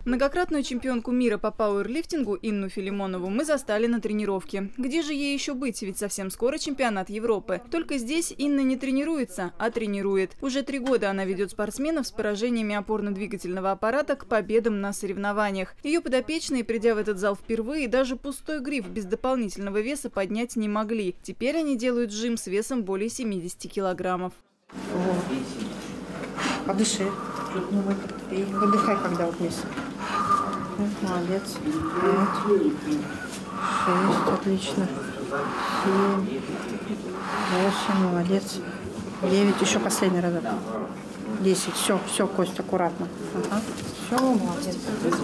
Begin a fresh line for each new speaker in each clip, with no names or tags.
Многократную чемпионку мира по пауэрлифтингу Инну Филимонову мы застали на тренировке. Где же ей еще быть, ведь совсем скоро чемпионат Европы. Только здесь Инна не тренируется, а тренирует. Уже 3 года она ведет спортсменов с поражениями опорно-двигательного аппарата к победам на соревнованиях. Ее подопечные, придя в этот зал впервые, даже пустой гриф без дополнительного веса поднять не могли. Теперь они делают жим с весом более 70 килограммов.
Подыши. И выдыхай, когда вот вниз. Молодец. 5, 6, отлично. 7, 8, молодец. 9, еще последний разок. 10, все, Костя, аккуратно. Ага. Все, молодец.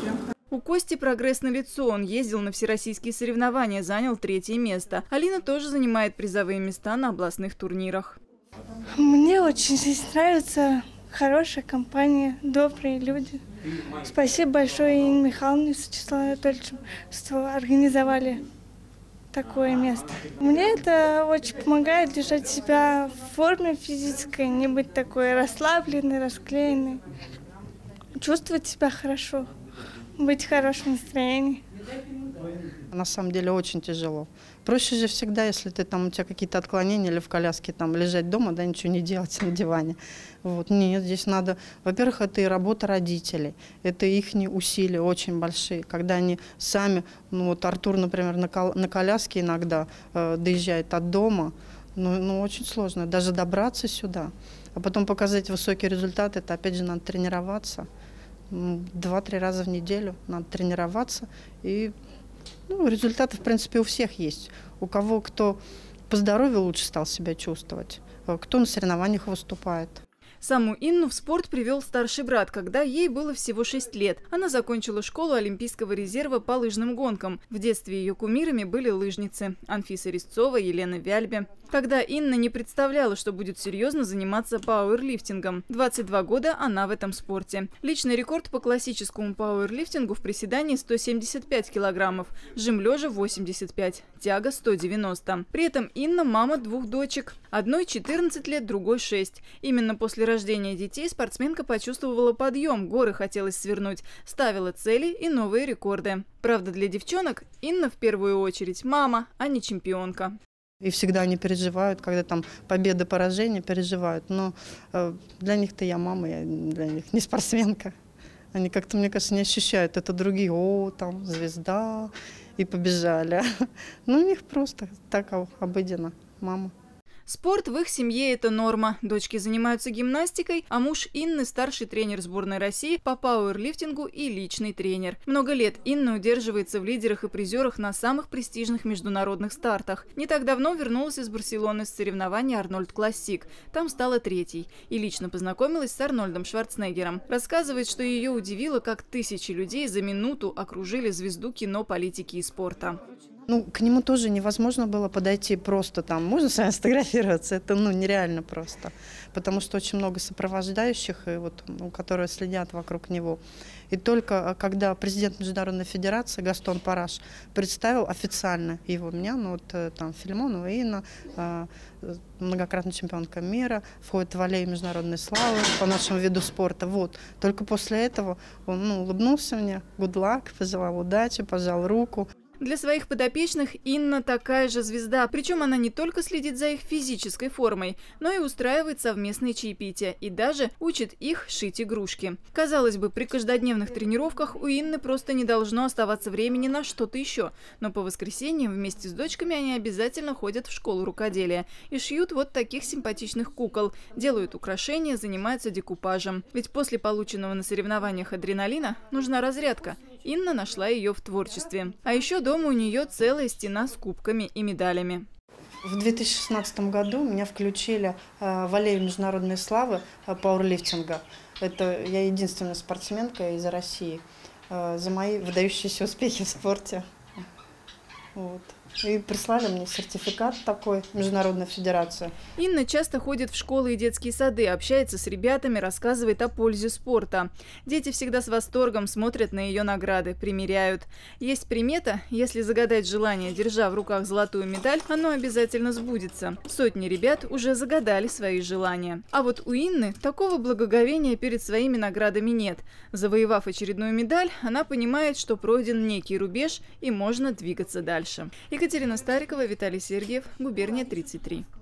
У Кости прогресс налицо. Он ездил на всероссийские соревнования, занял 3-е место. Алина тоже занимает призовые места на областных турнирах.
Мне очень здесь нравится. Хорошая компания, добрые люди. Спасибо большое Инне Михайловне, Вячеславу Анатольевичу, что организовали такое место. Мне это очень помогает держать себя в форме физической, не быть такой расслабленной, расклеенной. Чувствовать себя хорошо, быть в хорошем настроении.
На самом деле очень тяжело. Проще же всегда, если ты там, у тебя какие-то отклонения или в коляске там лежать дома, да, ничего не делать на диване. Вот. Нет, здесь надо, во-первых, это и работа родителей, это их усилия очень большие. Когда они сами, ну вот Артур, например, на коляске иногда доезжает от дома, ну очень сложно даже добраться сюда. А потом показать высокий результат, это опять же надо тренироваться. 2-3 раза в неделю надо тренироваться. И результаты, в принципе, у всех есть. У кого кто по здоровью лучше стал себя чувствовать, кто на соревнованиях выступает.
Саму Инну в спорт привел старший брат, когда ей было всего 6 лет. Она закончила школу Олимпийского резерва по лыжным гонкам. В детстве ее кумирами были лыжницы – Анфиса Резцова, Елена Вяльбе. Когда Инна не представляла, что будет серьезно заниматься пауэрлифтингом. 22 года она в этом спорте. Личный рекорд по классическому пауэрлифтингу в приседании 175 килограммов, жим лежа 85, тяга 190. При этом Инна – мама 2 дочек. Одной 14 лет, другой 6. Именно после рождения детей спортсменка почувствовала подъем, горы хотелось свернуть, ставила цели и новые рекорды. Правда, для девчонок Инна в первую очередь мама, а не чемпионка.
И всегда они переживают, когда там победы, поражения переживают. Но для них-то я мама, я для них не спортсменка. Они как-то, мне кажется, не ощущают это другие. О, там звезда, и побежали. Ну, у них просто так обыденно, мама.
Спорт в их семье – это норма. Дочки занимаются гимнастикой, а муж Инны – старший тренер сборной России по пауэрлифтингу и личный тренер. Много лет Инна удерживается в лидерах и призерах на самых престижных международных стартах. Не так давно вернулась из Барселоны с соревнований «Арнольд Классик». Там стала 3-й. И лично познакомилась с Арнольдом Шварценеггером. Рассказывает, что ее удивило, как тысячи людей за минуту окружили звезду кино, политики и спорта.
К нему тоже невозможно было подойти просто там. Можно с вами сфотографироваться? Это нереально просто. Потому что очень много сопровождающих, и которые следят вокруг него. И только когда президент Международной Федерации Гастон Параш представил официально меня, там Филимонова Инна, многократная чемпионка мира, входит в аллею международной славы по нашему виду спорта. Только после этого он улыбнулся мне, good luck, пожелал удачи, пожал руку.
Для своих подопечных Инна такая же звезда. Причем она не только следит за их физической формой, но и устраивает совместные чаепития. И даже учит их шить игрушки. Казалось бы, при каждодневных тренировках у Инны просто не должно оставаться времени на что-то еще. Но по воскресеньям вместе с дочками они обязательно ходят в школу рукоделия. И шьют вот таких симпатичных кукол. Делают украшения, занимаются декупажем. Ведь после полученного на соревнованиях адреналина нужна разрядка. Инна нашла ее в творчестве. А еще дома у нее целая стена с кубками и медалями.
В 2016 году меня включили в аллею международной славы пауэрлифтинга. Это я единственная спортсменка из России за мои выдающиеся успехи в спорте. И прислали мне сертификат такой, Международная федерация.
Инна часто ходит в школы и детские сады, общается с ребятами, рассказывает о пользе спорта. Дети всегда с восторгом смотрят на ее награды, примеряют. Есть примета: если загадать желание, держа в руках золотую медаль, оно обязательно сбудется. Сотни ребят уже загадали свои желания. А вот у Инны такого благоговения перед своими наградами нет. Завоевав очередную медаль, она понимает, что пройден некий рубеж и можно двигаться дальше. Екатерина Старикова, Виталий Сергеев, Губерния 33.